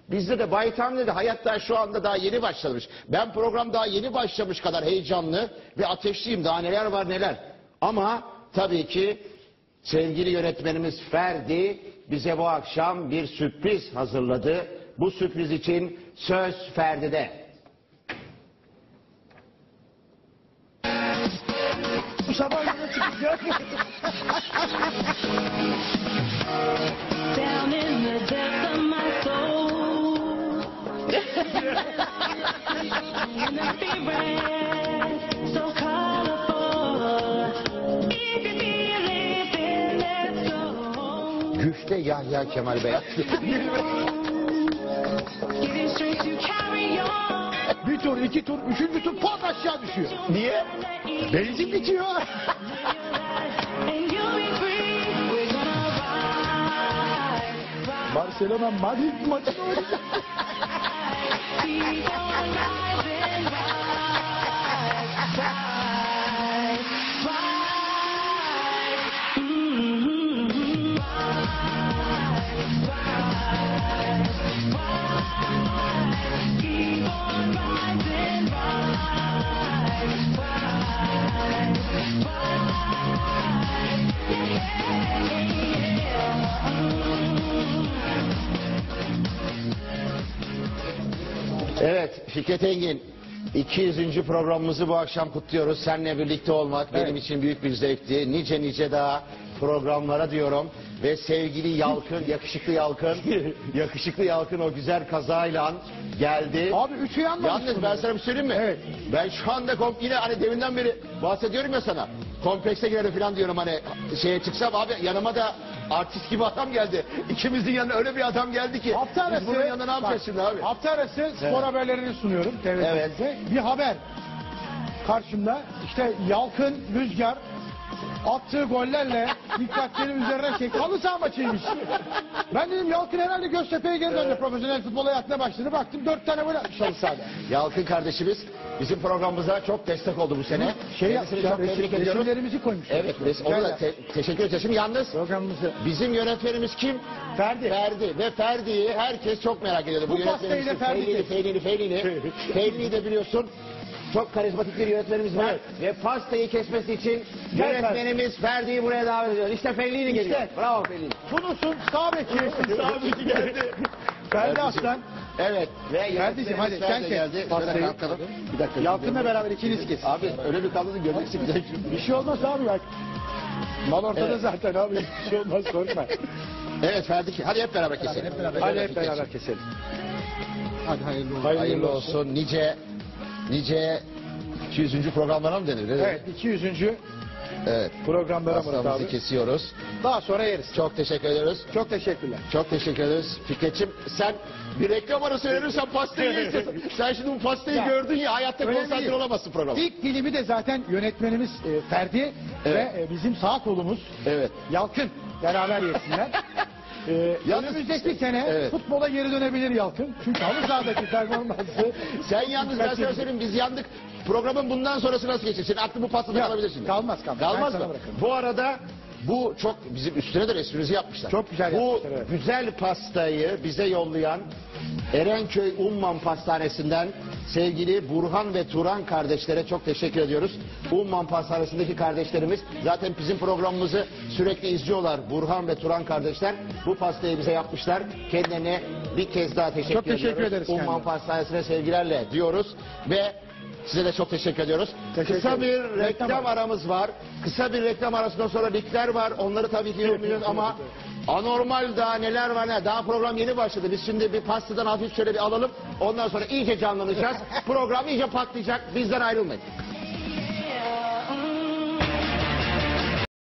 Bizde de Baytam dedi hayatta şu anda daha yeni başlamış. Ben program daha yeni başlamış kadar heyecanlı ve ateşliyim. Daha neler var neler. Ama tabii ki sevgili yönetmenimiz Ferdi bize bu akşam bir sürpriz hazırladı. Bu sürpriz için söz Ferdi'de. Bu sabah yola çıkacak. Down in the depths of my soul. In the spirit, so colorful. If you feel it, then let's go. Güçte Yahya Kemal Beyat. Getting straight to carry on. Bir tur, iki tur, üçüncü tur pat aşağı düşüyor. Niye? Benzin bitiyor. And you'll be free. We're gonna ride. Barcelona Madrid maçı oynayacak. Keep on rising, rise, rise, rise. Mm-hmm. Rise, rise, rise. Keep on rising, rise, rise, Evet Fikret Engin 200. programımızı bu akşam kutluyoruz. Seninle birlikte olmak benim için büyük bir zevkti. Nice nice daha programlara diyorum. Ve sevgili Yalkın, yakışıklı Yalkın o güzel kazayla geldi. Abi üçü yanmamış. Yalnız ben sana bir söyleyeyim mi? Evet. Ben şu anda yine hani deminden beri bahsediyorum ya sana. Komplekse girelim falan diyorum hani şeye çıksam abi yanıma da artist gibi adam geldi. İkimizin yanına öyle bir adam geldi ki. Hafta arası, biz bunun yanında ne yapacağız şimdi abi? Hafta arası spor haberlerini sunuyorum. Evet. Bir haber. Karşımda işte Yalkın Rüzgar attığı gollerle dikkatleri üzerine çekti. Halı saha maçıymış. Ben dedim Yalkın herhalde Göztepe'ye geri döndü. Profesyonel futbol hayatına başladı. Baktım 4 tane gol atmış halı sahada. Yalkın kardeşimiz bizim programımıza çok destek oldu bu sene. Kendisini çok tebrik ediyoruz. Resimlerimizi koymuş. Evet, ona da teşekkür ederiz. Şimdi yalnız Programımızı. bizim yönetmenimiz kim? Ferdi. Ferdi. Ve Ferdi'yi herkes çok merak ediyordu. Bu pastayı da Ferdi Feylini de biliyorsun. Çok karizmatik bir yönetmenimiz var. Evet. Ve pastayı kesmesi için Gel yönetmenimiz Ferdi'yi buraya davet ediyor. İşte Feylini geliyor. İşte. Bravo Feylini. Tunus'un sağ beki. geldi. Ferdi Aslan. Evet. Ve Ferdi'cim hadi sen kes geldi. pastayı. Şöyle kalkalım. Bir dakika. Yalkın'la beraber ikiniz kes. Abi öyle bir kaldırdın göreceksin. Bir şey olmaz abi ya. Mal ortada Evet. zaten abi. Bir şey olmaz korkma. Evet Ferdi. Hadi hep beraber keselim. Hadi hep beraber keselim. Hadi hayırlı olsun. Nice 200. programlara mı denir? Evet 200. Evet. programlara Murat Pastamızı abi. kesiyoruz. Daha sonra yeriz. Çok teşekkür ediyoruz. Çok teşekkürler. Çok teşekkür ederiz. Fikret'ciğim sen bir reklam arası verirsen pastayı yersin. Sen şimdi bu pastayı Ya, gördün ya hayatta öyle konsantre değil. olamazsın programa. İlk dilimi de zaten yönetmenimiz Ferdi Evet. ve bizim sağ kolumuz Evet. Yalkın beraber yesinler. Yalnız- Önümüzdeki sene Evet. futbola geri dönebilir Yalkın. Çünkü halı sahadaki performansı. Sen yalnız ben sana söyleyeyim biz yandık. Programın bundan sonrası nasıl geçecek? Senin aklın bu pastada Ya, kalabilir şimdi. kalmaz. Kalmaz Ben sana mı? bırakırım. Bu arada bu çok bizim üstüne de resmimizi yapmışlar. Çok güzel Bu yapmışlar, evet. güzel pastayı bize yollayan Erenköy Umman Pastanesi'nden sevgili Burhan ve Turan kardeşlere çok teşekkür ediyoruz. Umman Pastanesi'ndeki kardeşlerimiz zaten bizim programımızı sürekli izliyorlar. Burhan ve Turan kardeşler bu pastayı bize yapmışlar. Kendilerine bir kez daha teşekkür Çok teşekkür ediyoruz. ederiz Umman kendilerine. Pastanesi'ne sevgilerle diyoruz ve size de çok teşekkür ediyoruz. Teşekkür Kısa bir ederim. reklam aramız var. Kısa bir reklam arasından sonra ligler var. Onları tabii ki yorumlayacağız ama anormal daha neler var ne? Daha program yeni başladı. Biz şimdi bir pastadan hafif şöyle bir alalım. Ondan sonra iyice canlanacağız. Program iyice patlayacak. Bizden ayrılmayın.